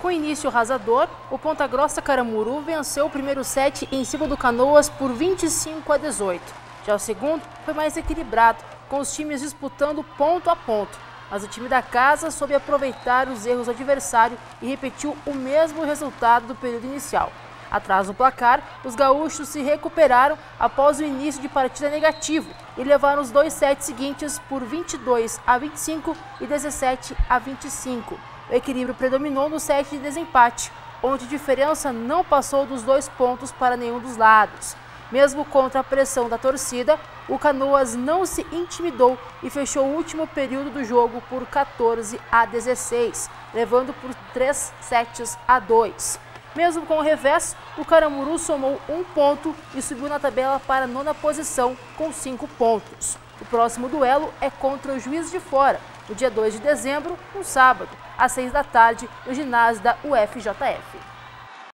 Com início arrasador, o Ponta Grossa Caramuru venceu o primeiro set em cima do Canoas por 25-18. Já o segundo foi mais equilibrado, com os times disputando ponto a ponto. Mas o time da casa soube aproveitar os erros do adversário e repetiu o mesmo resultado do período inicial. Atrás do placar, os gaúchos se recuperaram após o início de partida negativo e levaram os dois sets seguintes por 22-25 e 17-25. O equilíbrio predominou no set de desempate, onde a diferença não passou dos 2 pontos para nenhum dos lados. Mesmo contra a pressão da torcida, o Canoas não se intimidou e fechou o último período do jogo por 14-16, levando por 3-2. Mesmo com o revés, o Caramuru somou 1 ponto e subiu na tabela para a 9ª posição com 5 pontos. O próximo duelo é contra o Juiz de Fora, no dia 2 de dezembro, um sábado, às 6 da tarde, no ginásio da UFJF.